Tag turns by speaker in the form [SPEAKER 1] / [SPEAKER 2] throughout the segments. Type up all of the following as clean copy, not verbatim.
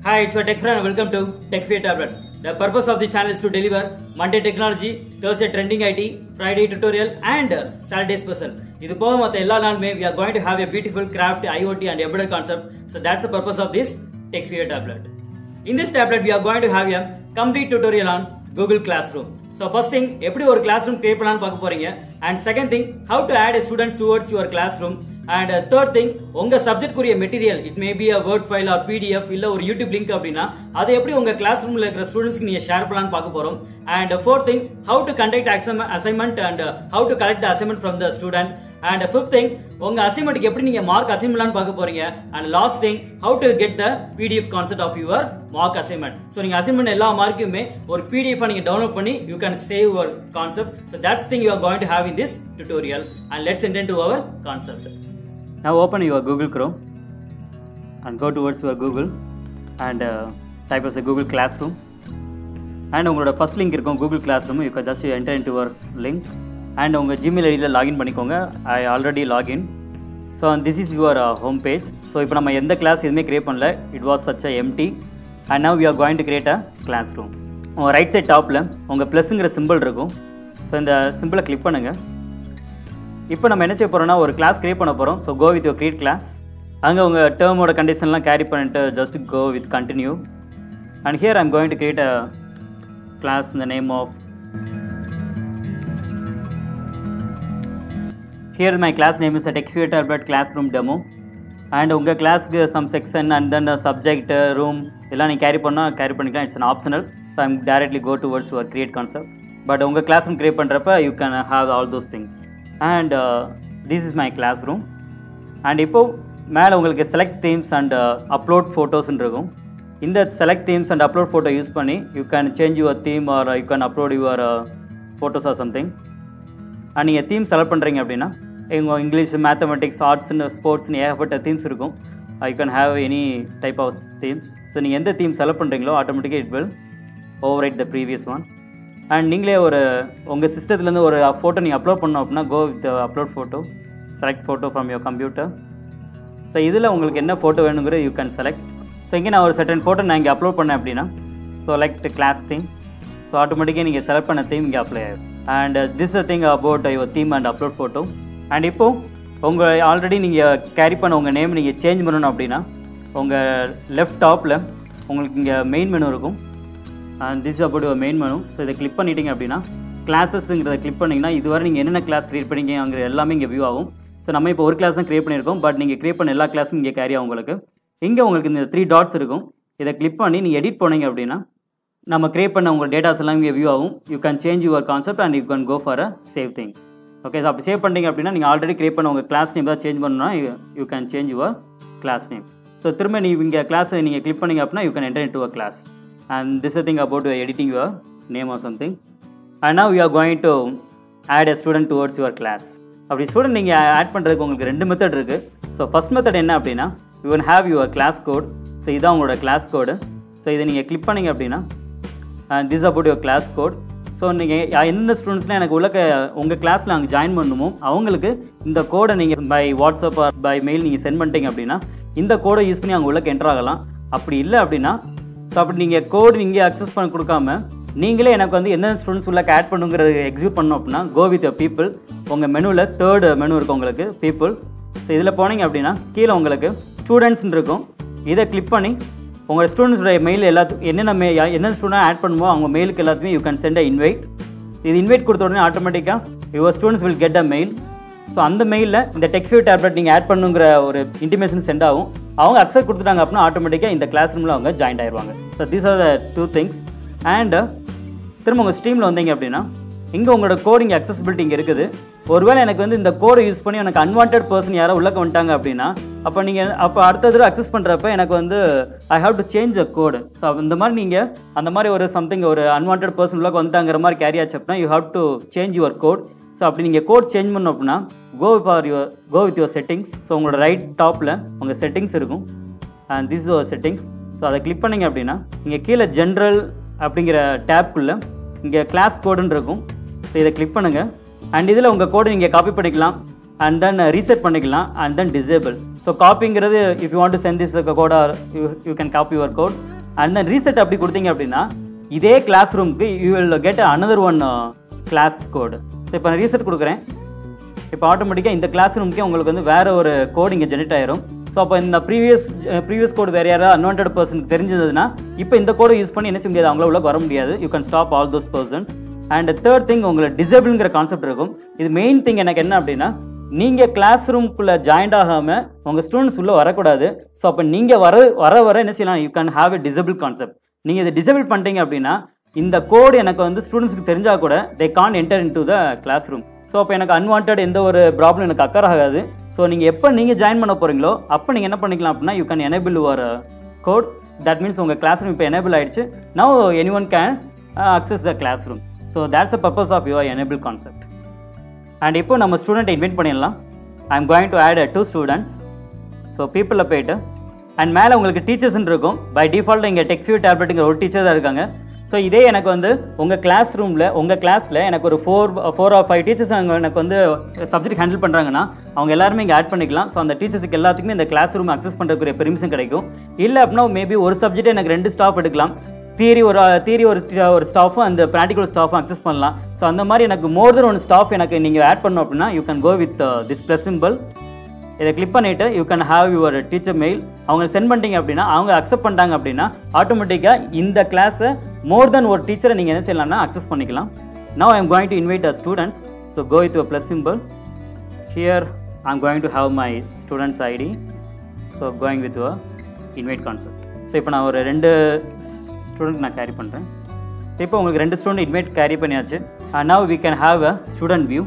[SPEAKER 1] Hi, it's your tech friend and welcome to TechFear Tablet. The purpose of this channel is to deliver Monday technology, Thursday trending IT, Friday tutorial and Saturday special. இது போக மத்த எல்லா நாளுமே we are going to have a beautiful craft, IoT and embedded concept. So that's the purpose of this TechFear Tablet. In this tablet we are going to have a complete tutorial on Google Classroom. So first thing, எப்படி ஒரு classroom create பண்ணலாம்னு பார்க்க போறீங்க. And second thing, how to add students towards your classroom. And third thing, உங்க subject குரிய material, it may be a word file or PDF இல்ல ஒரு YouTube link அப்படினா அதை எப்படி உங்க கிளாஸ் ரூம்ல இருக்கிற ஸ்டூடண்ட்ஸ்க்கு நீங்க ஷேர் பண்ணலாம்னு பார்க்க போறோம். And fourth thing, how to conduct assignment and how to collect the assignment from the student. And fifth thing, உங்க அசைன்மென்ட்க்கு எப்படி நீங்க மார்க் அசைன் பண்ணலாம்னு பார்க்க போறீங்க. And last thing, how to get the PDF concept of your mock assignment. So நீங்க assignment எல்லா மார்க்குமே ஒரு PDF நீங்க டவுன்லோட் பண்ணி you can save your concept. So that's the thing you are going to have in this tutorial. And let's enter into our concept. Now open your Google Chrome and go towards your Google and type as a Google Classroom. And உங்களோட first link இருக்கும் Google Classroom. You can just enter into your link and உங்க Gmail ID ல login பண்ணிக்கோங்க. I already login. So this is your home page. So இப்போ நம்ம எந்த class எதுமே create பண்ணல. It was such a empty. And now we are going to create a classroom. உங்க right side டாப்ல உங்க பிளஸ்ங்கற சிம்பல் இருக்கும். So இந்த சிம்பலை கிளிக் பண்ணுங்க. இப்போ நம்ம என்ன செய்ய போறோம்னா ஒரு கிளாஸ் கிரியேட் பண்ண போறோம். So go with your create class. அங்க உங்க டேர்மோட கண்டிஷன்லாம் கேரி பண்ணிட்டு just go with continue. And here I am going to create a class in the name of here my class name is a TechFear Tablet classroom demo. And உங்க கிளாஸ்க்கு some section and then a subject room எல்லாம் நீங்க carry பண்ணிக்கலாம். It's an optional. So I am directly go towards your create concept. But உங்க classroom create பண்றப்ப you can have all those things. And this is my classroom. And இப்போ மேலே உங்களுக்கு select themes and upload photos இருக்கும். இந்த select themes and upload photo use பண்ணி you can change your theme or you can upload your photos or something. and நீங்கள் theme select பண்ணுறீங்க அப்படின்னா உங்கள் இங்கிலீஷ் மேத்தமெட்டிக்ஸ் ஆர்ட்ஸ் ஸ்போர்ட்ஸ்னு ஏகப்பட்ட themes இருக்கும். you can have any type of themes. So நீங்கள் எந்த theme select பண்ணுறீங்களோ ஆட்டோமேட்டிக்காக it will overwrite the previous one. And நீங்களே ஒரு உங்கள் சிஸ்டத்துலேருந்து ஒரு ஃபோட்டோ நீங்கள் அப்லோட் பண்ணோம் அப்படின்னா go with upload photo, select photo from your computer. So இதில் உங்களுக்கு என்ன ஃபோட்டோ வேணுங்கிறது யூ கேன் செலக்ட். ஸோ இங்கே நான் ஒரு சர்டன் ஃபோட்டோ நான் இங்கே அப்லோட் பண்ணேன் அப்படின்னா செலக்ட் கிளாஸ் தீம். ஸோ ஆட்டோமேட்டிக்காக நீங்கள் செலக்ட் பண்ண தீம் இங்கே அப்ளை ஆகும். And this a thing about your theme and upload photo. And இப்போது உங்கள் ஆல்ரெடி நீங்கள் கேரி பண்ண உங்கள் நேம் நீங்கள் சேஞ்ச் பண்ணணும் அப்படின்னா உங்கள் லெஃப்ட் டாப்பில் உங்களுக்கு இங்கே மெயின் மெனு இருக்கும். and this is about your main menu. So இதை கிளிக் பண்ணிட்டீங்க அப்படின்னா கிளாஸஸ்ங்கிறத கிளிக் பண்ணிங்கன்னா இதுவரை நீங்கள் என்னென்ன கிளாஸ் க்ரியேட் பண்ணிங்க அங்கே எல்லாமே இங்கே வியூ ஆகும். ஸோ நம்ம இப்போ ஒரு கிளாஸ் தான் க்ரியேட் பண்ணியிருக்கோம். பட் நீங்கள் க்ரியேட் பண்ண எல்லா கிளாஸும் இங்கே கேரி ஆகும் உங்களுக்கு. இங்கே உங்களுக்கு இந்த 3 டாட்ஸ் இருக்கும். இதை கிளிக் பண்ணி நீங்கள் எடிட் போனீங்க அப்படின்னா நம்ம க்ரியேட் பண்ண உங்கள் டேட்டாஸ் எல்லாம் இங்கே வியூ ஆகும். You can change your concept and you can go for a save thing. Okay, so அப்படி சேவ் பண்ணிங்க அப்படின்னா நீங்கள் ஆல்ரெடி க்ரியேட் பண்ண உங்கள் கிளாஸ் நேம் தான் சேஞ்ச் பண்ணணும்னா you can change your class name. So திரும்ப நீங்கள் இங்கே கிளாஸை நீங்கள் கிளிக் பண்ணிங்க அப்படின்னா you can enter into a class. And this is the thing about editing your name or something. And now we are going to add a student towards your class. அப்படி student நீங்கள் add பண்ணுறதுக்கு உங்களுக்கு 2 method இருக்குது. So first method என்ன அப்படின்னா you can have your class code. So இதுதான் உங்களோட class code. So இதை நீங்கள் கிளிக் பண்ணிங்க அப்படின்னா this about your class code. So நீங்கள் எந்த ஸ்டூடெண்ட்ஸ்லாம் எனக்கு உங்கள் கிளாஸில் அங்கே ஜாயின் பண்ணணுமோ அவங்களுக்கு இந்த கோடை நீங்கள் by WhatsApp or by mail நீங்கள் சென்ட் பண்ணிட்டீங்க அப்படின்னா இந்த கோடை யூஸ் பண்ணி அவங்க உள்ளே என்டர் ஆகலாம். அப்படி இல்லை அப்படின்னா ஸோ அப்படி நீங்கள் கோடு நீங்கள் அக்சஸ் பண்ண கொடுக்காம நீங்களே எனக்கு வந்து எந்த ஸ்டூடெண்ட்ஸ் உள்ள ஆட் பண்ணுங்கிறது எக்ஸிக்யூட் பண்ணணும் அப்படின்னா கோ வித் பீப்புள். உங்கள் மெனுவில் 3rd மெனு இருக்கும் உங்களுக்கு பீப்புள். ஸோ இதில் போனீங்க அப்படின்னா கீழே உங்களுக்கு ஸ்டூடெண்ட்ஸ்ன்னு இருக்கும். இதை கிளிக் பண்ணி உங்கள் ஸ்டூடெண்ட்ஸோட மெயில் எல்லாத்துக்கும் என்ன ஸ்டூடெண்ட் ஆட் பண்ணுமோ அவங்க மெயிலுக்கு எல்லாத்துக்குமே you can send a invite. இது இன்வைட் கொடுத்த உடனே ஆட்டோமேட்டிக்காக your students will get a mail. So அந்த மெயிலில் இந்த TechFear Tablet நீங்கள் ஆட் பண்ணுங்கிற ஒரு இன்டிமேஷன் சென்ட் ஆகும். அவங்க அக்செப்ட் கொடுத்துட்டாங்க அப்படின்னா ஆட்டோமேட்டிக்காக இந்த கிளாஸ் ரூமில் அவங்க ஜாயின் ஆயிடுவாங்க. So these are the 2 things. And திரும்ப உங்கள் ஸ்ட்ரீமில் வந்தீங்க அப்படின்னா இங்கே உங்களோட கோடிங் அக்சசிபிலிட்டி இங்கே இருக்குது. ஒருவேளை எனக்கு வந்து இந்த கோடை யூஸ் பண்ணி எனக்கு அன்வான்ட் பர்சன் யாரோ உள்ளே வந்துட்டாங்க அப்படின்னா அப்போ அடுத்த தடவை அக்சஸ் பண்ணுறப்ப எனக்கு வந்து I have to change a code. So இந்த மாதிரி நீங்கள் அந்த மாதிரி ஒரு சம்திங் ஒரு அன்வான்ட் பர்சன் உள்ளே வந்துட்டாங்கிற மாதிரி கேரி ஆச்சு அப்படின்னா you have to change your code. So அப்படி நீங்கள் கோட் சேஞ்ச் பண்ணோம் அப்படின்னா go with your settings. So உங்களோட ரைட் டாப்பில் உங்கள் செட்டிங்ஸ் இருக்கும். And this is your settings. So அதை கிளிக் பண்ணிங்க அப்படின்னா இங்கே கீழே ஜென்ரல் அப்படிங்கிற டேப்புக்குள்ளே இங்கே கிளாஸ் கோடுன்னு இருக்கும். ஸோ இதை கிளிக் பண்ணுங்கள். அண்ட் இதில் உங்கள் கோடு நீங்கள் காப்பி பண்ணிக்கலாம் அண்ட் தென் ரீசெட் பண்ணிக்கலாம் அண்ட் தென் டிசேபிள். ஸோ காப்பிங்கிறது if you want to send this code or you can copy your code. And then reset அப்படி கொடுத்தீங்க அப்படின்னா இதே கிளாஸ் ரூமுக்கு you will get another one class code. So இப்போ நான் reset கொடுக்குறேன். இப்போ ஆட்டோமேட்டிக்காக இந்த கிளாஸ் ரூமுக்கே உங்களுக்கு வந்து வேறு ஒரு கோடு இங்கே ஜென்ரேட் ஆயிரும். ஸோ அப்போ இந்த ப்ரீவியஸ் கோடு வேறு யாராவது அன்வான்ட் பர்சனுக்கு தெரிஞ்சதுன்னா இப்போ இந்த கோடை யூஸ் பண்ணி என்ன செய்ய முடியாது, அவங்கள உள்ள வர முடியாது. You can stop all those persons. And third thing, உங்களுக்கு டிசேபிள்ங்கிற கான்செப்ட் இருக்கும். இது மெயின் திங் எனக்கு என்ன அப்படின்னா, நீங்கள் கிளாஸ் ரூம்குள்ளே ஜாயின்ட் ஆகாமல் உங்கள் ஸ்டூடெண்ட்ஸ் உள்ளே வரக்கூடாது. ஸோ அப்போ நீங்கள் வர என்ன செய்யலாம், you can have a disable concept. நீங்கள் இதை டிசேபிள் பண்ணிட்டீங்க அப்படின்னா இந்த கோடு எனக்கு வந்து ஸ்டூடெண்ட்ஸ்க்கு தெரிஞ்சால் கூட they can enter into the class room. So அப்போ எனக்கு அன்வான்ட் எந்த ஒரு ப்ராப்ளம் எனக்கு அக்கர் ஆகாது. ஸோ நீங்கள் எப்போ நீங்கள் ஜாயின் பண்ண போகிறீங்களோ அப்போ நீங்கள் என்ன பண்ணிக்கலாம் அப்படின்னா, you can enable your code. That means உங்கள் கிளாஸ் ரூம் இப்போ எனேபிள் ஆகிடுச்சு. Now any one can access the class room. So that's the purpose of your enable concept. And இப்போ நம்ம ஸ்டூடெண்ட்டை இன்வைட் பண்ணிடலாம். I am going to add 2 students. So பீப்புளில் போய்ட்டு and மேலே உங்களுக்கு டீச்சர்ஸ்ன்னு இருக்கும். பை டிஃபால்ட் இங்கே டெக்ஃபியூ டேப்லெட்டுங்கிற ஒரு டீச்சர் தான் இருக்காங்க. ஸோ இதே எனக்கு வந்து உங்கள் கிளாஸ் ரூமில் உங்கள் கிளாஸில் எனக்கு ஒரு 4 or 5 டீச்சர்ஸ் அங்கே எனக்கு வந்து சப்ஜெக்ட் ஹேண்டில் பண்ணுறாங்கன்னா அவங்க எல்லாருமே இங்கே ஆட் பண்ணிக்கலாம். ஸோ அந்த டீச்சர்ஸுக்கு எல்லாத்துக்குமே இந்த கிளாஸ் ரூம் அக்சஸ் பண்ணுறதுக்குரிய பெர்மிஷன் கிடைக்கும். இல்லை அப்படின்னா மேபி ஒரு சப்ஜெக்ட் எனக்கு 2 ஸ்டாஃப் எடுக்கலாம். தியரி ஒரு ஸ்டாஃபும் அந்த ப்ராக்டிகல் ஸ்டாஃபும் அக்சஸ் பண்ணலாம். ஸோ அந்த மாதிரி எனக்கு மோர் தென் 1 ஸ்டாஃப் எனக்கு நீங்கள் ஆட் பண்ணோம் அப்படின்னா you can go with this plus symbol. இதை கிளிக் பண்ணிவிட்டு you can have your teacher mail. அவங்க சென்ட் பண்ணிட்டீங்க அப்படின்னா அவங்க அக்செப்ட் பண்ணிட்டாங்க அப்படின்னா ஆட்டோமேட்டிக்காக இந்த கிளாஸை மோர் தென் ஒரு டீச்சரை நீங்கள் என்ன செய்யலாம்னா அக்சஸ் பண்ணிக்கலாம். Now I am going to invite a students. So go with plus symbol. Here I am going to have my students ID. So going with invite concept. So இப்போ நான் ஒரு 2 ஸ்டூடெண்ட் நான் கேரி பண்ணுறேன். இப்போ உங்களுக்கு 2 student invite carry பண்ணியாச்சு. Now we can have a student view.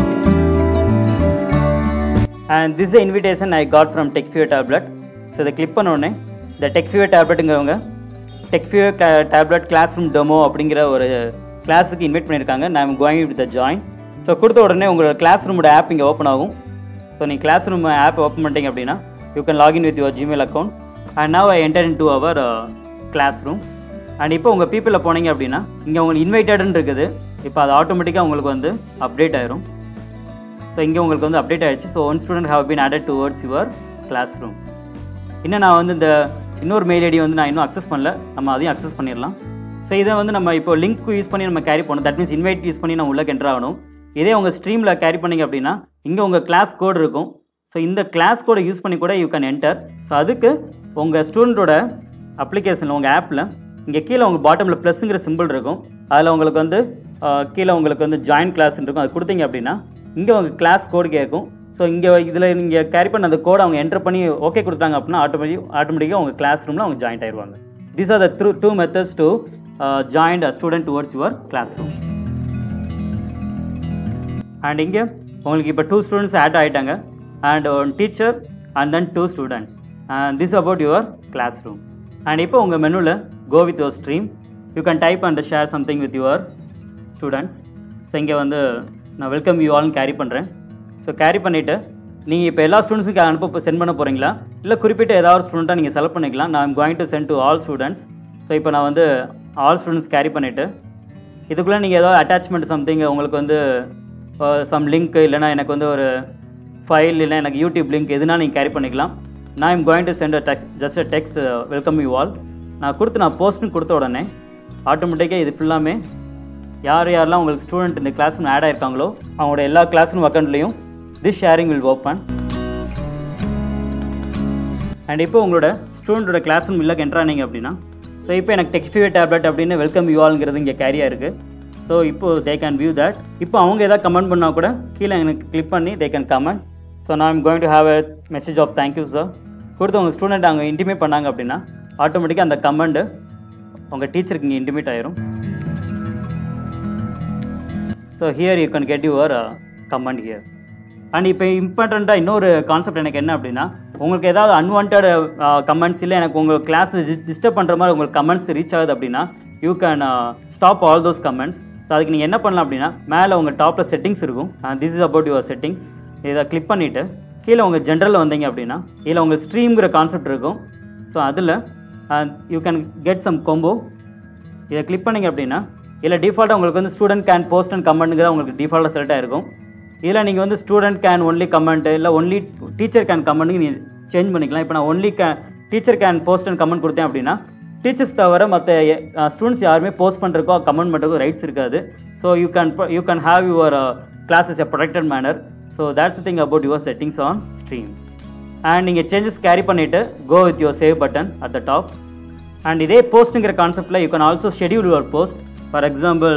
[SPEAKER 1] And this is the invitation I got from TechFear tablet. So இதை click பண்ணோடனே இந்த TechFear tabletங்கிறவங்க TechFear tablet classroom demo அப்படிங்கிற ஒரு கிளாஸுக்கு இன்வைட் பண்ணியிருக்காங்க. நான் கோயிங் வித் ஜாயின். ஸோ கொடுத்த உடனே உங்களோட கிளாஸ் ரூமோட ஆப் இங்கே ஓப்பன் ஆகும். ஸோ நீங்கள் கிளாஸ் ரூம் ஆப் ஓப்பன் பண்ணிட்டீங்க அப்படின்னா you can login with your Gmail account. And now I enter into our class room. And இப்போ உங்கள் பீப்பிளில் போனீங்க அப்படின்னா இங்கே உங்களுக்கு இன்வைட்டட்னு இருக்குது. இப்போ அது ஆட்டோமேட்டிக்காக உங்களுக்கு வந்து அப்டேட் ஆயிரும். ஸோ இங்கே உங்களுக்கு வந்து அப்டேட் ஆகிடுச்சு. So 1 student have been added towards your class room. இன்னும் நான் வந்து இந்த இன்னொரு மெயில் ஐடி வந்து நான் இன்னும் அக்சஸ் பண்ணல. நம்ம அதையும் அக்சஸ் பண்ணிடலாம். ஸோ இதை வந்து நம்ம இப்போ லிங்க் யூஸ் பண்ணி நம்ம கேரி பண்ணணும். தட் மீன்ஸ் இன்வைட் யூஸ் பண்ணி நம்ம உள்ளே என்டர் ஆகணும். இதே உங்கள் ஸ்ட்ரீமில் கேரி பண்ணிங்க அப்படின்னா இங்கே உங்கள் கிளாஸ் கோடு இருக்கும். ஸோ இந்த கிளாஸ் கோடை யூஸ் பண்ணி கூட யூ கேன் என்டர். ஸோ அதுக்கு உங்கள் ஸ்டூடெண்ட்டோட அப்ளிகேஷனில் உங்கள் ஆப்பில் இங்கே கீழே உங்கள் பாட்டமில் ப்ளஸ்ங்கிற சிம்பிள் இருக்கும். அதில் உங்களுக்கு வந்து கீழே உங்களுக்கு வந்து ஜாயின் கிளாஸ் இருக்கும். அது கொடுத்தீங்க அப்படின்னா இங்கே உங்கள் கிளாஸ் கோடு கேட்கும். ஸோ இங்கே இதில் நீங்கள் கேரி பண்ண அந்த கோடை அவங்க என்டர் பண்ணி ஓகே கொடுத்தாங்க அப்படின்னா ஆட்டோமேட்டிக்காக உங்கள் கிளாஸ் ரூமில் அவங்க ஜாயின் ஆயிடுவாங்க. These are the 2 methods to join a student towards your class room. And இங்கே உங்களுக்கு இப்போ 2 ஸ்டூடெண்ட்ஸ் ஆட் ஆகிட்டாங்க. And 1 teacher and then 2 students. And this about your class room. And இப்போ உங்கள் மெனுவில் go with your stream. You can type and share something with your students. So இங்கே வந்து நான் வெல்கம் யூ ஆல்னு கேரி பண்ணுறேன். So carry பண்ணிவிட்டு நீங்கள் இப்போ எல்லா ஸ்டூடெண்ட்ஸுக்கு சென்ட் பண்ண போகிறீங்களா இல்லை குறிப்பிட்ட ஏதாவது ஒரு ஸ்டூடெண்ட்டாக நீங்கள் செலக்ட் பண்ணிக்கலாம். நான் going to send to all students. So இப்போ நான் வந்து ஆல் ஸ்டூடெண்ட்ஸ் கேரி பண்ணிவிட்டு இதுக்குள்ளே நீங்கள் ஏதாவது அட்டாச்மெண்ட் சம்திங் உங்களுக்கு வந்து சம் லிங்க் இல்லைனா எனக்கு வந்து ஒரு ஃபைல் இல்லை எனக்கு யூடியூப் லிங்க் எதுனா நீங்கள் கேரி பண்ணிக்கலாம். நான் I'm going to send a text just a text welcome you all. நான் போஸ்ட்னு கொடுத்த உடனே ஆட்டோமேட்டிக்காக இது ஃபுல்லாமே யாரெல்லாம் உங்களுக்கு ஸ்டூடெண்ட் இந்த கிளாஸ் ரூம் ஆட் ஆயிருக்காங்களோ அவங்களோட எல்லா கிளாஸ் ரூம் அக்கௌண்ட்லேயும் this sharing will open. And இப்போ உங்களோட ஸ்டூடெண்ட்டோட கிளாஸ் ரூம் இல்லை என்ட்ரானிங்க அப்படின்னா ஸோ இப்போ எனக்கு TechFear tablet அப்படின்னு வெல்கம் யூ ஆல்ங்கிறது இங்கே கேரியாக இருக்குது. ஸோ இப்போது தே கேன் வியூ தட். இப்போ அவங்க எதாவது கமெண்ட் பண்ணால் கூட கீழே எனக்கு கிளிக் பண்ணி தே கேன் கமெண்ட். ஸோ நான் I'm going to have a message of thank you sir கொடுத்து உங்கள் ஸ்டூடெண்ட் அங்கே இன்டிமேட் பண்ணாங்க அப்படின்னா ஆட்டோமேட்டிக்காக அந்த கமெண்ட்டு உங்கள் டீச்சருக்கு இங்கே இன்டிமேட் ஆயிரும். So here you can get your comment here. And இப்போ இம்பார்ட்டண்ட்டாக இன்னொரு கான்செப்ட் எனக்கு என்ன அப்படின்னா உங்களுக்கு ஏதாவது அன்வான்ட் கமெண்ட்ஸ் இல்லை எனக்கு உங்கள் கிளாஸ் டிஸ்டர்ப் பண்ணுற மாதிரி உங்களுக்கு கமெண்ட்ஸ் ரீச் ஆகுது அப்படின்னா you can stop all those comments. So அதுக்கு நீங்கள் என்ன பண்ணலாம் அப்படின்னா மேலே உங்கள் டாப்பில் செட்டிங்ஸ் இருக்கும். This is about your settings. இதை கிளிக் பண்ணிவிட்டு கீழே உங்கள் ஜென்ரலில் வந்தீங்க அப்படின்னா இதில் உங்களுக்கு ஸ்ட்ரீம்ங்கிற கான்செப்ட் இருக்கும். ஸோ அதில் you can get some combo. இதை கிளிக் பண்ணிங்க அப்படின்னா இல்லை டிஃபால்ட்டாக உங்களுக்கு வந்து ஸ்டூடெண்ட் கேன் போஸ்ட் அண்ட் கமெண்ட்டுங்கிறத உங்களுக்கு டிஃபால்ட்டாக செலக்ட் ஆகிருக்கும். இதில் நீங்கள் வந்து ஸ்டூடெண்ட் கேன் ஒன்லி கமெண்ட் இல்லை ஒன்லி டீச்சர் கேன் கமெண்ட்டுக்கு நீங்கள் சேஞ்ச் பண்ணிக்கலாம். இப்போ நான் only teacher can post and comment கொடுத்தேன் அப்படின்னா டீச்சர்ஸ் தவிர மற்ற ஸ்டூடெண்ட்ஸ் யாருமே போஸ்ட் பண்ணுறக்கோ கமெண்ட் பண்ணுறக்கோ ரைட்ஸ் இருக்காது. So you can have your classes a protected manner. So that's thing about your settings on stream. And நீங்கள் சேஞ்சஸ் கேரி பண்ணிவிட்டு go with your save button at the top. And இதே போஸ்ட்டுங்கிற கான்செப்டில் you can also schedule your post. For example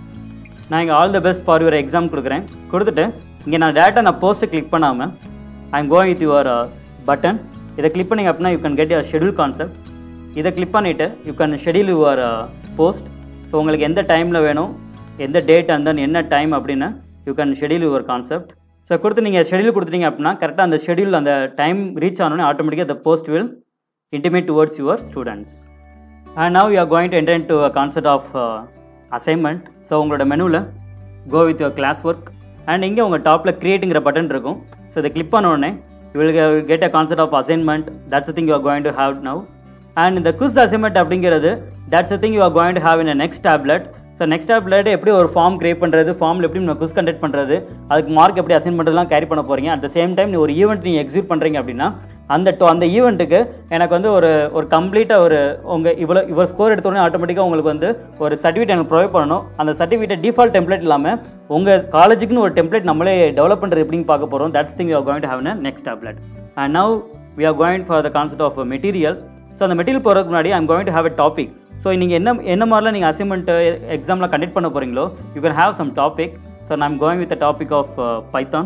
[SPEAKER 1] நான் இங்கே all the best for your exam கொடுக்குறேன். கொடுத்துட்டு இங்கே நான் டேரெக்டாக நான் போஸ்ட்டை கிளிக் பண்ணாமல் I am going with your button. இதை கிளிக் பண்ணிங்க அப்படின்னா you can get your schedule concept. இதை கிளிக் பண்ணிவிட்டு you can schedule your post. So உங்களுக்கு எந்த டைமில் வேணும், எந்த டேட் அண்ட் தென் என்ன டைம் அப்படின்னு you can schedule your concept. So கொடுத்து நீங்கள் ஷெடியூல் கொடுத்துட்டீங்க அப்படின்னா கரெக்டாக அந்த ஷெடியூல் அந்த டைம் ரீச் ஆனோடனே ஆட்டோமேட்டிக்காக the post will intimate towards your students. And now you are going to enter into a concept of assignment. So உங்களோட மெனுவில் go with your class work and இங்கே உங்கள் டாப்பில் கிரியேட்டுங்கிற பட்டன் இருக்கும். ஸோ இதை கிளிக் பண்ண உடனே you will get a concept of assignment. That's the thing you are going to have now. And இந்த quiz assignment அப்படிங்கிறது that's the thing you are going to have in a next tablet. So next tablet எப்படி ஒரு form create பண்ணுறது, ஃபார்மில் எப்படி நம்ம குஸ் conduct பண்ணுறது, அதுக்கு மார்க் எப்படி அசைன் பண்ணுறதுலாம் கேரி பண்ண போகிறீங்க. அட் த சேம் டைம் ஒரு ஈவெண்ட் நீங்கள் எக்ஸிக்யூட் பண்ணுறீங்க அப்படின்னா அந்த ஈவெண்ட்டுக்கு எனக்கு வந்து ஒரு கம்ப்ளீட்டாக உங்கள் இவ்வளோ ஸ்கோர் எடுத்தோடனே ஆட்டோமேட்டிக்காக உங்களுக்கு வந்து ஒரு சர்டிஃபிகேட் எனக்கு ப்ரொவைட் பண்ணணும். அந்த சர்டிஃபிகேட் டிஃபால்ட் டெம்ப்ளேட் இல்லாமல் உங்கள் காலேஜுக்குன்னு ஒரு டெம்ப்ளேட் நம்மளே டெவலப் பண்ணுறது எப்படின்னு பார்க்க போகிறோம். That's thing you are going to have in next tablet. And now we are going for the concept of material. So அந்த மெட்டீரியல் போகிறதுக்கு முன்னாடி I am going to have a topic. So நீங்கள் என்ன மாதிரிலாம் நீங்கள் அசைன்மெண்ட்டு எக்ஸாமில் conduct பண்ண போகிறீங்களோ you can have some topic. So நான் going with the topic of Python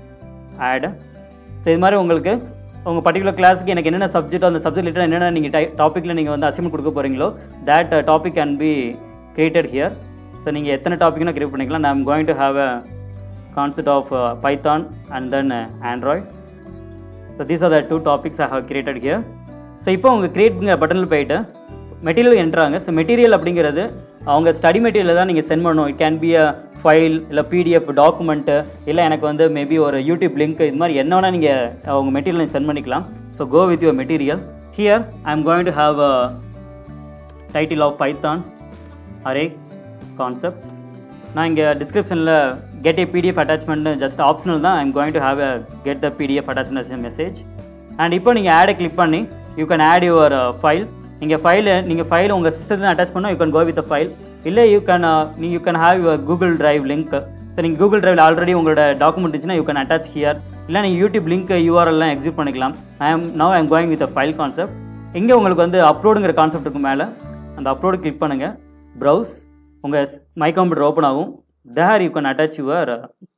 [SPEAKER 1] add. So இது மாதிரி உங்களுக்கு உங்கள் பர்டிகுலர் கிளாஸுக்கு எனக்கு என்னென்ன சப்ஜெக்ட் அந்த சப்ஜெக்ட் ரிலேட்டட் என்னென்ன நீங்கள் டாப்பிக்கில் நீங்கள் வந்து அசைன்மெண்ட் கொடுக்க போகிறீங்களோ that topic can be created here. So நீங்கள் எத்தனை டாப்பிக்னா கிரியேட் பண்ணிக்கலாம். நான் I'm going to have a concept of Python and then Android. So these are the 2 topics I have created here. So இப்போ உங்கள் கிரியேட்ங்கிற பட்டனில் போயிட்டு மெட்டீரியல் என்ட்ராங்க. ஸோ மெட்டீரியல் அப்படிங்கிறது அவங்க ஸ்டடி மெட்டீரியல் தான் நீங்கள் சென்ட் பண்ணணும். It can be a file, இல்லை பிடிஎஃப் டாக்குமெண்ட்டு, இல்லை எனக்கு வந்து மேபி ஒரு யூடியூப் லிங்க், இது மாதிரி என்ன வேணால் நீங்கள் உங்கள் மெட்டீரியல் சென்ட் பண்ணிக்கலாம். So go with your material. Here I am going to have a title of Python array concepts. நான் இங்கே டிஸ்கிரிப்ஷனில் get a PDF attachment just optional தான். I am going to have a get the PDF attachment as a message. And இப்போ நீங்கள் ஆடை click பண்ணி you can add your file. நீங்கள் file உங்கள் சிஸ்டத்தில் அட்டாச் பண்ணால் you can go with the file. இல்லை you can have your Google drive link. So நீங்கள் கூகுள் டிரைவில் ஆல்ரெடி உங்களோட டாக்குமெண்ட் இருந்துச்சுன்னா யூ கேன் அட்டாச் ஹியர். இல்லை நீங்கள் யூடியூப் லிங்க் யூஆர்எல்லாம் எக்ஸிக்யூட் பண்ணிக்கலாம். I am going with file concept. இங்கே உங்களுக்கு வந்து அப்லோடுங்கிற கான்செப்ட் இருக்கும். மேலே அந்த அப்லோடு கிளிக் பண்ணுங்கள். ப்ரௌஸ் உங்கள் மை கம்ப்யூட்டர் ஓப்பன் ஆகும். There you can attach your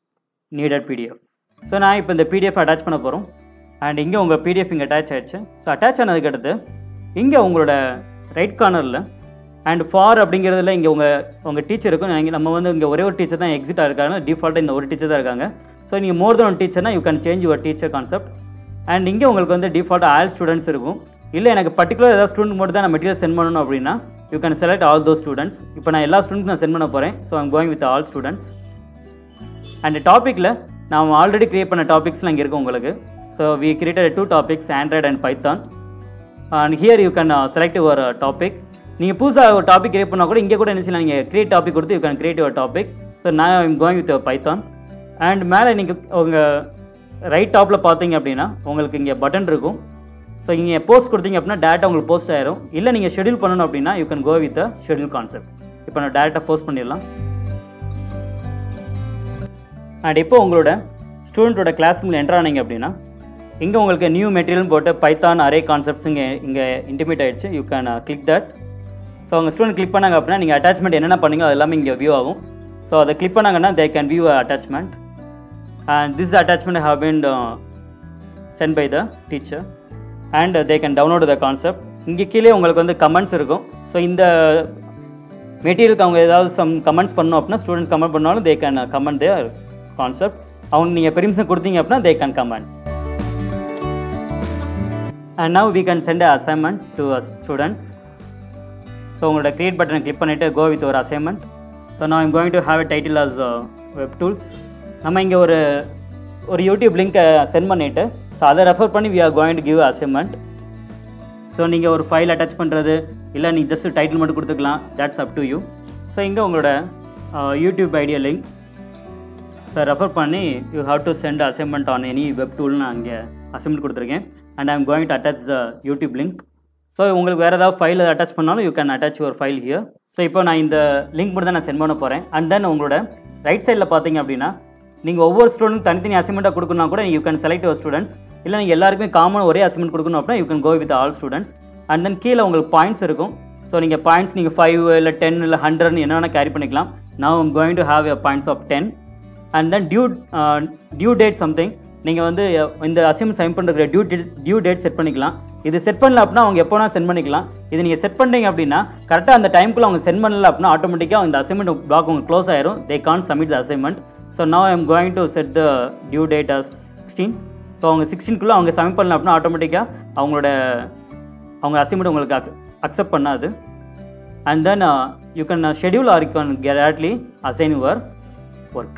[SPEAKER 1] needed PDF. So நான் இப்போ இந்த பிடிஎஃப் அட்டாச் பண்ண போகிறோம். அண்ட் இங்கே உங்கள் பிடிஎஃப் இங்கே அட்டாச் ஆகிடுச்சு. ஸோ அட்டாச் ஆனதுக்கு அடுத்து இங்கே உங்களோட ரைட் கார்னரில் அண்ட் ஃபார் அப்படிங்கிறதுல இங்கே உங்கள் டீச்சர் இருக்கும். நம்ம வந்து இங்கே ஒரே ஒரு டீச்சர் தான் எக்ஸிட் ஆகிருக்காங்க. டிஃபால்ட்டாக இந்த ஒரு டீச்சர் தான் இருக்காங்க. ஸோ நீங்கள் மோர் தென் ஒன் டீச்சர்னா you can change your teacher concept. And இங்கே உங்களுக்கு வந்து டிஃபால்ட்டாக ஆல் ஸ்டூடெண்ட்ஸ் இருக்கும். இல்லை எனக்கு பர்டிகுலர் ஏதாவது ஸ்டூடெண்ட் மட்டும் தான் நான் மெட்டீரியல் சென்ட் பண்ணணும் அப்படின்னா you can select all those students. இப்போ நான் எல்லா ஸ்டூடெண்ட்ஸ் நான் சென்ட் பண்ண போகிறேன். So I'm going with all students. And டாப்பிக்கில் நான் ஆல்ரெடி கிரியேட் பண்ண டாபிக்ஸ்லாம் இங்கே இருக்கும் உங்களுக்கு. So we created 2 topics, Android and Python. And here you can select your topic. நீங்கள் புதுசாக ஒரு டாபிக் கிரியேட் பண்ணால் கூட இங்கே கூட என்ன செய்யலாம், நீங்கள் கிரியேட் டாபிக் கொடுத்து you can create your topic. So நான் I'm going with Python. And மேலே நீங்கள் உங்கள் ரைட் டாப்பில் பார்த்தீங்க அப்படின்னா உங்களுக்கு இங்கே பட்டன் இருக்கும். ஸோ இங்கே போஸ்ட் கொடுத்தீங்க அப்படின்னா டேரெக்டாக உங்களுக்கு போஸ்ட் ஆயிரும். இல்லை நீங்கள் ஷெடியூல் பண்ணணும் அப்படின்னா you can go with schedule concept. இப்போ நான் டேரெக்டாக போஸ்ட் பண்ணிடலாம். அண்ட் இப்போ உங்களோட ஸ்டூடெண்ட்டோட கிளாஸ் ரூமில் என்ட்ரு ஆனீங்க அப்படின்னா இங்கே உங்களுக்கு நியூ மெட்டீரியல் போட்டு பைத்தான் அரே கான்செப்ட்ஸ் இங்கே இன்டிமேட் ஆகிடுச்சு. You can click that. So உங்கள் ஸ்டூடெண்ட் கிளிக் பண்ணாங்க அப்படின்னா நீங்கள் அட்டாச்மெண்ட் என்னென்ன பண்ணீங்க அது எல்லாமே இங்கே வியூ ஆகும். ஸோ அதை கிளிக் பண்ணாங்கன்னா they can view attachment. And this attachment have been sent by the teacher and they can download the concept. இங்கே கீழே உங்களுக்கு வந்து கமெண்ட்ஸ் இருக்கும். ஸோ இந்த மெட்டீரியலுக்கு அவங்க ஏதாவது சம் கமெண்ட்ஸ் பண்ணணும் அப்படின்னா ஸ்டூடெண்ட்ஸ் கமெண்ட் பண்ணாலும் they can comment their concept. அவங்க நீங்கள் பெர்மிஷன் கொடுத்தீங்க அப்படின்னா they can comment. And now we can send an assignment to students. So உங்களோட create button click பண்ணிட்டு go with your assignment. So now I'm going to have a title as web tools. நம்ம இங்கே ஒரு YouTube லிங்க்கை send பண்ணிவிட்டு so அதை refer பண்ணி we are going to give assignment. So நீங்கள் ஒரு ஃபைல் அட்டாச் பண்ணுறது இல்லை நீங்கள் ஜஸ்ட் டைட்டில் மட்டும் கொடுத்துக்கலாம். that's up to you. So இங்கே உங்களோட YouTube idea link so refer பண்ணி you have to send assignment on any web டூல்னு நான் இங்கே அசைன்மெண்ட் கொடுத்துருக்கேன். And I am going to attach the YouTube link. So உங்களுக்கு வேறு ஏதாவது ஃபைல் அட்டாச் பண்ணாலும் you can attach your file here. So இப்போ நான் இந்த லிங்க் மட்டும் தான் நான் சென்ட் பண்ண போகிறேன். அண்ட் தென் உங்களோட ரைட் சைடில் பார்த்தீங்க அப்படின்னா நீங்கள் ஒவ்வொரு ஸ்டூடெண்ட் தனித்தனி அசைன்மெண்ட்டாக கொடுக்கணும் கூட you can select your students. இல்லை நீங்கள் எல்லாருக்குமே காமன் ஒரே அசைன்மெண்ட் கொடுக்கணும் அப்படின்னா you can go with all students. And then கீழே உங்களுக்கு பாயிண்ட்ஸ் இருக்கும். ஸோ நீங்கள் பாயிண்ட்ஸ் நீங்கள் 5 இல்லை 10 இல்லை 100 என்ன வேணால் கேரி பண்ணிக்கலாம். Now I'm going to have a points of 10. And then due date something நீங்கள் வந்து இந்த அசைன்மெண்ட் சைன் பண்ணுற டியூ டேட் செட் பண்ணிக்கலாம். இது செட் பண்ணல அப்படின்னா அவங்க எப்போனா சென்ட் பண்ணிக்கலாம். இது நீங்கள் செட் பண்ணுறீங்க அப்படின்னா கரெக்டாக அந்த டைமுக்குள்ள அவங்க சென்ட் பண்ணல அப்படின்னா ஆட்டோமேட்டிக்காக இந்த அசைன்மெண்ட் பிளாக் உங்களுக்கு க்ளோஸ் ஆயிரும். they can't submit the assignment. So now I'm going to set the due date as 16. So அவங்க 16க்குள்ளே அவங்க சப்மிட் பண்ணல அப்படின்னா ஆட்டோமேட்டிக்காக அவங்க அசைன்மெண்ட் உங்களுக்கு அக்செப்ட் பண்ணாது. And then you can schedule or you can directly assign your work.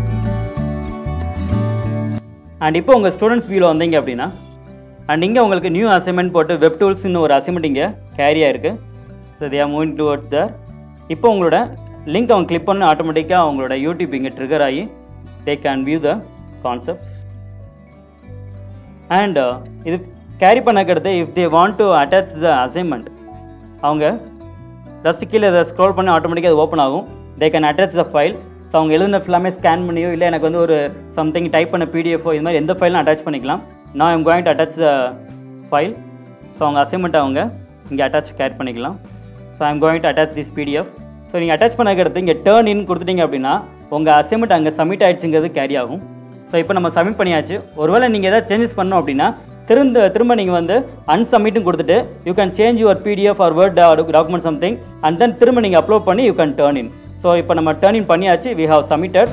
[SPEAKER 1] And இப்போ உங்கள் ஸ்டூடெண்ட்ஸ் வியூவில் வந்தீங்க அப்படின்னா அண்ட் இங்கே உங்களுக்கு நியூ அசைன்மெண்ட் போட்டு வெப் டூல்ஸ்னு ஒரு அசைன்மெண்ட் இங்கே கேரி ஆயிருக்கு. So they are moving towards there. இப்போ உங்களோட லிங்க் அவங்க கிளிக் பண்ண ஆட்டோமேட்டிக்காக அவங்களோட யூடியூப் இங்கே ட்ரிகர் ஆகி they can view the concepts. And இது கேரி பண்ணக்கிறது if they want to attach the assignment அவங்க ஜஸ்ட் கீழே இதை ஸ்க்ரோல் பண்ணி ஆட்டோமேட்டிக்காக அது ஓப்பன் ஆகும். They can attach the file. So அவங்க எழுதின ஃபுல்லாமே ஸ்கேன் பண்ணியோ இல்லை எனக்கு வந்து ஒரு சம்திங் டைப் பண்ண பிடிஎஃபோ இது மாதிரி எந்த ஃபைலும் அட்டாச் பண்ணிக்கலாம். நான் I'm going to attach the file. So அவங்க அசைன்மெண்ட் அவங்க இங்கே அட்டாச் கேரி பண்ணிக்கலாம். So I'm going to attach this PDF. So நீங்கள் அட்டாச் பண்ணக்கிறது இங்கே டேர்ன் இன் கொடுத்துட்டீங்க அப்படின்னா உங்கள் அசைன்மெண்ட் அங்கே சப்மிட் ஆகிடுச்சுங்கிறது கேரி ஆகும். ஸோ இப்போ நம்ம சப்மிட் பண்ணியாச்சு. ஒருவேளை நீங்கள் எதாவது சேஞ்சஸ் பண்ணோம் அப்படின்னா திரும்ப நீங்கள் வந்து அன்சப்மிட்டும் கொடுத்துட்டு you can change your PDF or word document something and then திரும்ப நீங்கள் அப்லோட் பண்ணி you can turn in. So இப்போ நம்ம டேர்ன் இன் பண்ணியாச்சு. We have submitted.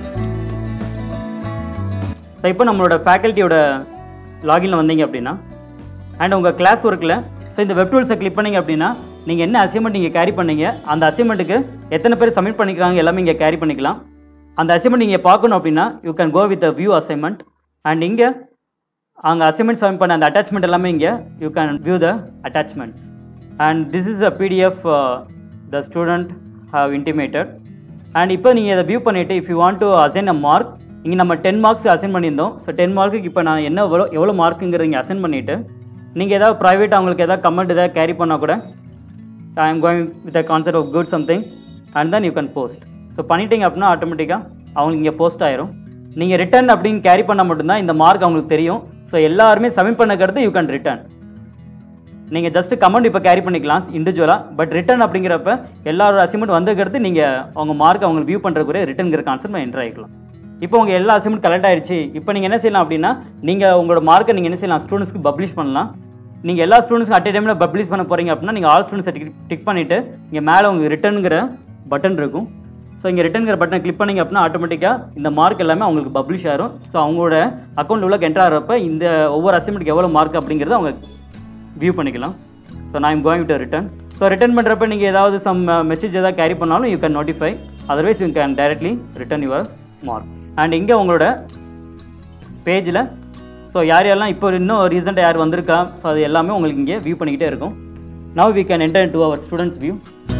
[SPEAKER 1] ஸோ இப்போ நம்மளோட ஃபேக்கல்ட்டியோட லாகின்ல வந்தீங்க அப்படின்னா அண்ட் உங்கள் கிளாஸ் ஒர்க்கில் ஸோ இந்த வெப் டூல்ஸை கிளிக் பண்ணிங்க அப்படின்னா நீங்கள் என்ன அசைன்மெண்ட் நீங்கள் கேரி பண்ணீங்க அந்த அசைன்மெண்ட்டுக்கு எத்தனை பேர் சப்மிட் பண்ணிக்கிறாங்க எல்லாமே இங்கே கேரி பண்ணிக்கலாம். அந்த அசைன்மெண்ட் நீங்கள் பார்க்கணும் அப்படின்னா you can go with view assignment. And இங்கே அங்கே அசைன்மெண்ட் சப்மிட் பண்ண அந்த அட்டாச்மெண்ட் எல்லாமே இங்கே you can view the attachments. And this is a PDF the student have intimated. And இப்போ நீங்கள் இதை வியூ பண்ணிவிட்டு if you want to assign a mark இங்கே நம்ம 10 மார்க்ஸ் அசைன் பண்ணியிருந்தோம். ஸோ 10 மார்க்குக்கு இப்போ நான் எவ்வளோ மார்க்குங்கிறது இங்கே அசைன் பண்ணிவிட்டு நீங்கள் ஏதாவது ப்ரைவேட் அவங்களுக்கு ஏதாவது கமெண்ட் ஏதாவது கேரி பண்ணால் கூட I am going with a concept of good something and then you can post. So பண்ணிட்டீங்க அப்படின்னா ஆட்டோமேட்டிக்காக அவங்களுக்கு இங்கே போஸ்ட் ஆயிரும். நீங்கள் ரிட்டர்ன் அப்படின்னு கேரி பண்ணால் மட்டும்தான் இந்த மார்க் அவங்களுக்கு தெரியும். ஸோ எல்லாருமே சப்மிட் பண்ணக்கிறது யூ கேன் ரிட்டர்ன். நீங்கள் ஜஸ்ட் கமெண்ட் இப்போ கேரி பண்ணிக்கலாம் இண்டிவிஜுவலாக. பட் ரிட்டர்ன் அப்படிங்கிறப்ப எல்லாரோட அசைன்மெண்ட் வந்துக்கிறது நீங்கள் அவங்க மார்க் அவங்களுக்கு வியூ பண்ணுறக்குரிய ரிட்டர்னுங்கிற கான்செப்ட் என்டர் ஆகிக்கலாம். இப்போ உங்கள் எல்லா அசைன்மெண்ட் கலெக்ட் ஆயிடுச்சு. இப்போ நீங்கள் என்ன செய்யலாம் அப்படின்னா நீங்கள் உங்களோட மார்க்கை நீங்கள் என்ன செய்யலாம் ஸ்டூடெண்ட்ஸ்க்கு பப்ளிஷ் பண்ணலாம். நீங்கள் எல்லா ஸ்டூடெண்ட்ஸ்க்கு அட் டைமில் பப்ளிஷ் பண்ண போகிறீங்க அப்படின்னா நீங்கள் ஆல் ஸ்டூடெண்ட்ஸ் டிக் பண்ணிவிட்டு இங்கே மேலே உங்களுக்கு ரிட்டர்னுங்கிற பட்டன் இருக்கும். ஸோ இங்கே ரிட்டர்னுங்கிற பட்டனை கிளிக் பண்ணிங்க அப்படின்னா ஆட்டோமேட்டிக்காக இந்த மார்க் எல்லாமே அவங்களுக்கு பப்ளிஷ் ஆகிரும். ஸோ அவங்களோட அக்கௌண்ட் உள்ள என்டர் ஆகிறப்ப இந்த ஒவ்வொரு அசைன்மெண்ட்டுக்கு எவ்வளோ மார்க் அப்படிங்கிறத அவங்க வியூ பண்ணிக்கலாம். ஸோ நான் I'm going to return. So return பண்ணுறப்ப நீங்கள் ஏதாவது சம் மெசேஜ் ஏதாவது கேரி பண்ணாலும் you can notify. Otherwise you can directly return your marks. And இங்கே உங்களோட பேஜில் ஸோ யாரெல்லாம் இப்போ இன்னும் ரீசெண்டாக யார் வந்திருக்கா ஸோ அது எல்லாமே உங்களுக்கு இங்கே வியூ பண்ணிக்கிட்டே இருக்கும். Now we can enter into our students view.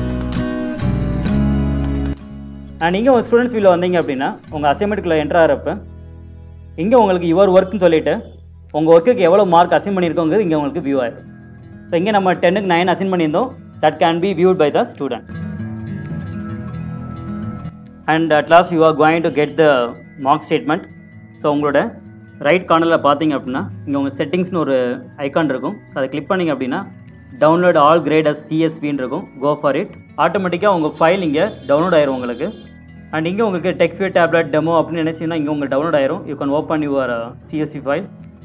[SPEAKER 1] And இங்கே உங்கள் ஸ்டூடெண்ட்ஸ் வியூவில் வந்தீங்க அப்படின்னா உங்கள் அசைன்மெண்ட்டுக்குள்ளே என்டர் ஆகிறப்ப இங்கே உங்களுக்கு யுவர் ஒர்க்குன்னு சொல்லிவிட்டு உங்கள் ஒர்க்குக்கு எவ்வளோ மார்க் அசைன் பண்ணியிருக்கோங்கிறது இங்கே உங்களுக்கு வியூ ஆயிடும். ஸோ இங்கே நம்ம 10க்கு 9 அசைன் பண்ணியிருந்தோம். That can be viewed by the students. And at last you are going to get the mark statement. So உங்களோட ரைட் கார்னரில் பார்த்தீங்க அப்படின்னா இங்கே உங்கள் செட்டிங்ஸ்னு ஒரு ஐக்கான் இருக்கும். ஸோ அதை கிளிக் பண்ணிங்க அப்படின்னா டவுன்லோட் ஆல் கிரேட் அஸ் சிஎஸ்வின்னு இருக்கும். Go for it. ஆட்டோமேட்டிக்காக உங்கள் ஃபைல் இங்கே டவுன்லோட் ஆயிரும் உங்களுக்கு. அண்ட் இங்கே உங்களுக்கு டெக்ஃபியூ டேப்லெட் டெமோ அப்படின்னு நினைச்சீங்கன்னா இங்கே உங்களுக்கு டவுன்லோட் ஆயிரும். You can open your CSV file.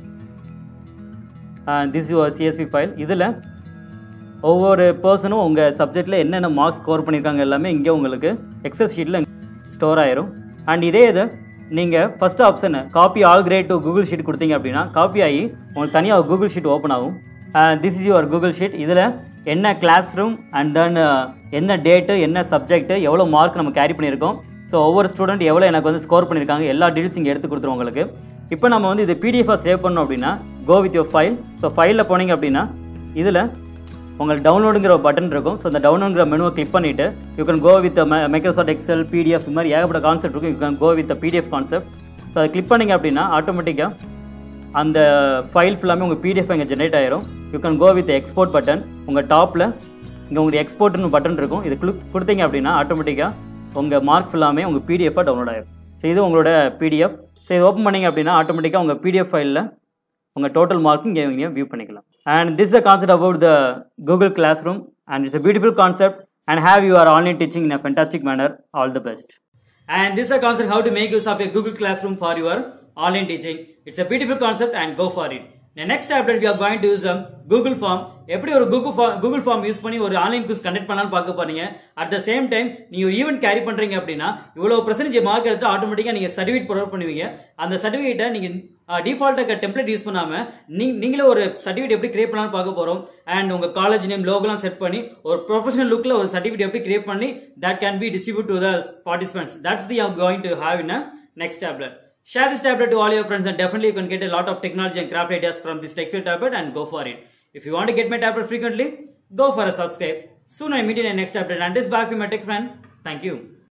[SPEAKER 1] This your CSV file. இதில் ஒவ்வொரு பர்சனும் உங்கள் சப்ஜெக்டில் என்னென்ன மார்க்ஸ் ஸ்கோர் பண்ணியிருக்காங்க எல்லாமே இங்கே உங்களுக்கு எக்ஸல் ஷீட்டில் ஸ்டோர் ஆயிரும். அண்ட் இதே இது நீங்கள் first option copy all grade to Google sheet கொடுத்தீங்க அப்படின்னா காப்பி ஆகி உங்களுக்கு தனியாக கூகுள் ஷீட் ஓப்பன் ஆகும். This is your Google sheet. இதில் என்ன கிளாஸ் ரூம் அண்ட் தென் என்ன டேட்டு என்ன சப்ஜெக்ட்டு எவ்வளோ மார்க் நம்ம கேரி பண்ணியிருக்கோம் ஸோ ஒவ்வொரு ஸ்டூடெண்ட் எவ்வளோ எனக்கு வந்து ஸ்கோர் பண்ணியிருக்காங்க எல்லா டீட்டெயில்ஸ் இங்கே எடுத்து கொடுத்துருவோம் உங்களுக்கு. இப்போ நம்ம வந்து இது பிடிஎஃபாக சேவ் பண்ணோம் அப்படின்னா go with your file. So ஃபைலில் போனீங்க அப்படின்னா இதில் உங்களுக்கு டவுன்லோடுங்கிற ஒரு பட்டன் இருக்கும். ஸோ அந்த டவுன்லோடுங்கிற மெனுவை கிளிக் பண்ணிவிட்டு you can go with Microsoft Excel PDF இது மாதிரி ஏகப்பட்ட கான்செப்ட் இருக்கும். You can go with PDF concept. So அதை கிளிக் பண்ணிங்க அப்படின்னா ஆட்டோமேட்டிக்காக அந்த ஃபைல் ஃபுல்லாமே உங்கள் பிடிஎஃப் இங்கே ஜென்ரேட் ஆயிரும். You can go with export button. உங்கள் டாப்பில் இங்கே உங்களுக்கு எக்ஸ்போர்ட்னு பட்டன் இருக்கும். இது கொடுத்தீங்க அப்படின்னா ஆட்டோமேட்டிக்காக உங்கள் மார்க் ஃபுல்லாமே உங்கள் பிடிஎஃபாக டவுன்லோட் ஆயிரும். ஸோ இது உங்களோட பிடிஎஃப். ஸோ இது ஓப்பன் பண்ணிங்க அப்படின்னா ஆட்டோமேட்டிக்காக உங்கள் பிடிஎஃப் ஃபைலில் உங்கள் டோட்டல் மார்க்கும் இங்கே நீங்கள் வியூ பண்ணிக்கலாம். And this is a concept about the Google class room and it's a beautiful concept and have your online teaching in a fantastic manner. All the best. And this is a concept how to make use of a Google Classroom for your online teaching. It's a beautiful concept and go for it. The next tablet we are going to use a Google Form. எப்படி ஒரு Google Form use பண்ணி ஒரு online quiz conduct பண்ணாலும் பார்க்க போறீங்க. At the same time நீங்க ஒரு event carry பண்றீங்க அப்படின்னா இவ்வளவு பெர்சன்டேஜ் மார்க் எடுத்து ஆட்டோமேட்டிக்கா நீங்க சர்டிஃபிகேட் ப்ரொவைட் பண்ணுவீங்க. அந்த சர்டிஃபிகேட்டை நீங்க டிஃபால்ட்டா டெம்ப்ளேட் யூஸ் பண்ணாம நீங்களே ஒரு சர்டிஃபிகேட் எப்படி கிரியேட் பண்ணலாம்னு பார்க்க போறோம். அண்ட் உங்க காலேஜ் நேம் லோகோலாம் செட் பண்ணி ஒரு ப்ரொஃபஷனல் லுக்ல ஒரு சர்டிஃபிகேட் எப்படி கிரியேட் பண்ணி that can be distributed to the participants. That's the you are going to have in a next tablet. Share this tablet to all your friends and definitely you can get a lot of technology and craft ideas from this TechFuel tablet and go for it. If you want to get my tablet frequently, go for a subscribe. Soon I meet in the next tablet and this bye from my tech friend. Thank you.